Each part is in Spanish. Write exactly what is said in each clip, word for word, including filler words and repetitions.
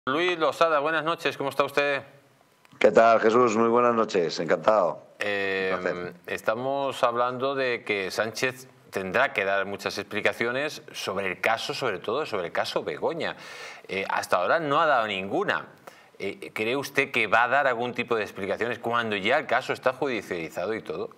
Luis Losada, buenas noches, ¿cómo está usted? ¿Qué tal, Jesús? Muy buenas noches, encantado. Eh, estamos hablando de que Sánchez tendrá que dar muchas explicaciones sobre el caso, sobre todo sobre el caso Begoña. Eh, hasta ahora no ha dado ninguna. Eh, ¿Cree usted que va a dar algún tipo de explicaciones cuando ya el caso está judicializado y todo?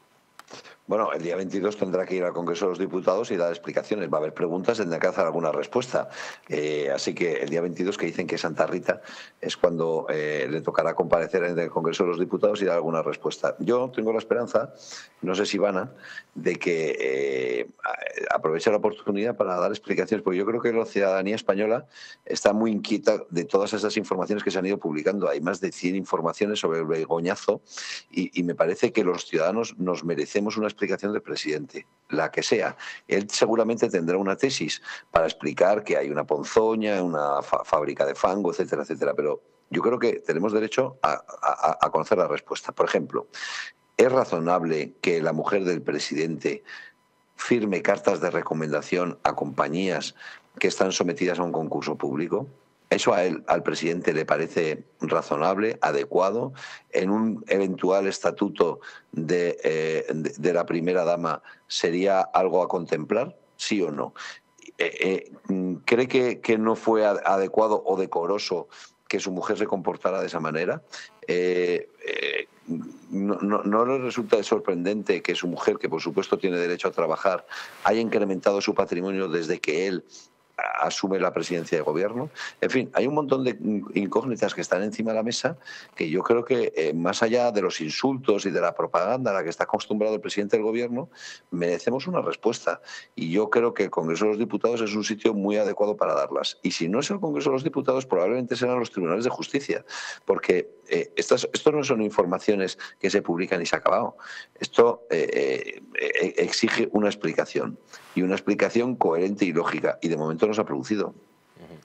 Bueno, el día veintidós tendrá que ir al Congreso de los Diputados y dar explicaciones. Va a haber preguntas, tendrá que hacer alguna respuesta. Eh, así que el día veintidós, que dicen que es Santa Rita, es cuando eh, le tocará comparecer en el Congreso de los Diputados y dar alguna respuesta. Yo tengo la esperanza, no sé si vana, de que eh, aproveche la oportunidad para dar explicaciones, porque yo creo que la ciudadanía española está muy inquieta de todas esas informaciones que se han ido publicando. Hay más de cien informaciones sobre el Begoñazo y, y me parece que los ciudadanos nos merecemos una explicación del presidente, la que sea. Él seguramente tendrá una tesis para explicar que hay una ponzoña, una fa fábrica de fango, etcétera, etcétera, pero yo creo que tenemos derecho a, a, a conocer la respuesta. Por ejemplo, ¿es razonable que la mujer del presidente firme cartas de recomendación a compañías que están sometidas a un concurso público? ¿Eso a él, al presidente, le parece razonable, adecuado? ¿En un eventual estatuto de, eh, de, de la primera dama sería algo a contemplar? ¿Sí o no? Eh, eh, ¿Cree que, que no fue adecuado o decoroso que su mujer se comportara de esa manera? Eh, eh, no, no, ¿No le resulta sorprendente que su mujer, que por supuesto tiene derecho a trabajar, haya incrementado su patrimonio desde que él asume la presidencia de gobierno? En fin, hay un montón de incógnitas que están encima de la mesa que yo creo que eh, más allá de los insultos y de la propaganda a la que está acostumbrado el presidente del gobierno, merecemos una respuesta. Y yo creo que el Congreso de los Diputados es un sitio muy adecuado para darlas. Y si no es el Congreso de los Diputados, probablemente serán los tribunales de justicia, porque eh, estas, esto no son informaciones que se publican y se ha acabado. Esto eh, eh, exige una explicación, y una explicación coherente y lógica, y de momento no se ha producido. Uh-huh.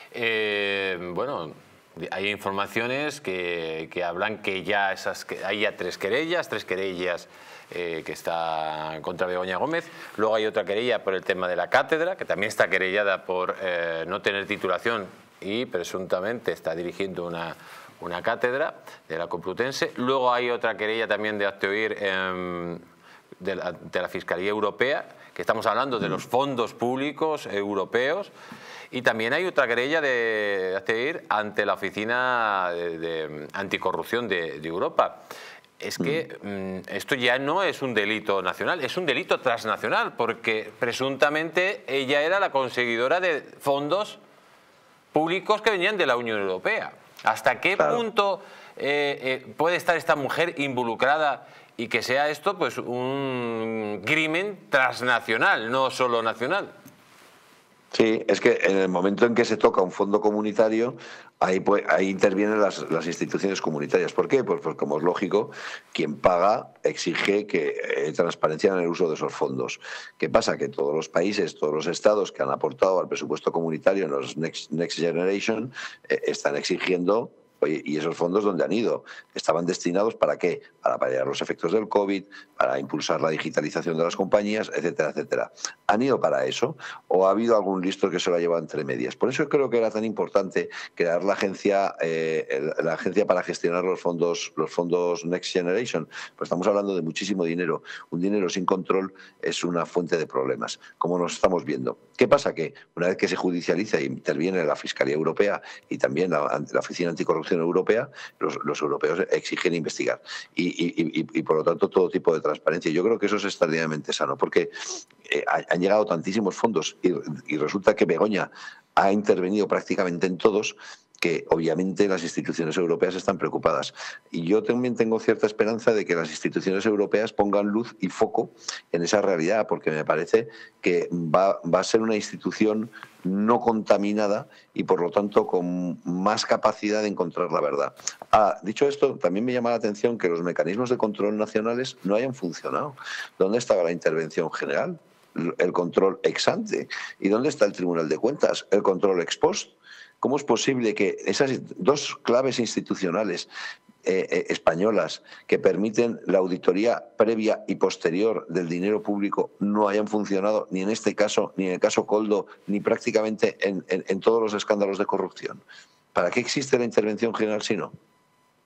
eh, bueno, hay informaciones que, que hablan que ya esas, que hay ya tres querellas, tres querellas eh, que está contra Begoña Gómez. Luego hay otra querella por el tema de la cátedra, que también está querellada por eh, no tener titulación y presuntamente está dirigiendo una, una cátedra de la Complutense. Luego hay otra querella también de acteoír eh, de, la, de la Fiscalía Europea, que estamos hablando de los fondos públicos europeos. Y también hay otra querella de acteoír ante la Oficina de, de Anticorrupción de, de Europa. Es que mm, esto ya no es un delito nacional, es un delito transnacional, porque presuntamente ella era la conseguidora de fondos públicos que venían de la Unión Europea. ¿Hasta qué claro. punto eh, eh, puede estar esta mujer involucrada y que sea esto pues un crimen transnacional, no solo nacional? Sí, es que en el momento en que se toca un fondo comunitario, ahí, pues, ahí intervienen las, las instituciones comunitarias. ¿Por qué? Pues, pues como es lógico, quien paga exige que eh, transparencia en el uso de esos fondos. ¿Qué pasa? Que todos los países, todos los estados que han aportado al presupuesto comunitario en los Next, Next Generation eh, están exigiendo. Oye, ¿y esos fondos dónde han ido? ¿Estaban destinados para qué? Para paliar los efectos del COVID, para impulsar la digitalización de las compañías, etcétera, etcétera. ¿Han ido para eso? ¿O ha habido algún listo que se lo ha llevado entre medias? Por eso creo que era tan importante crear la agencia, eh, la agencia para gestionar los fondos, los fondos Next Generation. Pues estamos hablando de muchísimo dinero. Un dinero sin control es una fuente de problemas, como nos estamos viendo. ¿Qué pasa? Que una vez que se judicializa y interviene la Fiscalía Europea y también la, la Oficina Anticorrupción Europea, los, los europeos exigen investigar y, y, y, y por lo tanto todo tipo de transparencia. Yo creo que eso es extraordinariamente sano, porque eh, han llegado tantísimos fondos y, y resulta que Begoña ha intervenido prácticamente en todos, que obviamente las instituciones europeas están preocupadas. Y yo también tengo cierta esperanza de que las instituciones europeas pongan luz y foco en esa realidad, porque me parece que va, va a ser una institución no contaminada y por lo tanto con más capacidad de encontrar la verdad. Ah, dicho esto, también me llama la atención que los mecanismos de control nacionales no hayan funcionado. ¿Dónde estaba la intervención general? El control ex ante. ¿Y dónde está el Tribunal de Cuentas? El control ex post. ¿Cómo es posible que esas dos claves institucionales eh, eh, españolas que permiten la auditoría previa y posterior del dinero público no hayan funcionado ni en este caso, ni en el caso Koldo, ni prácticamente en, en, en todos los escándalos de corrupción? ¿Para qué existe la intervención general si no?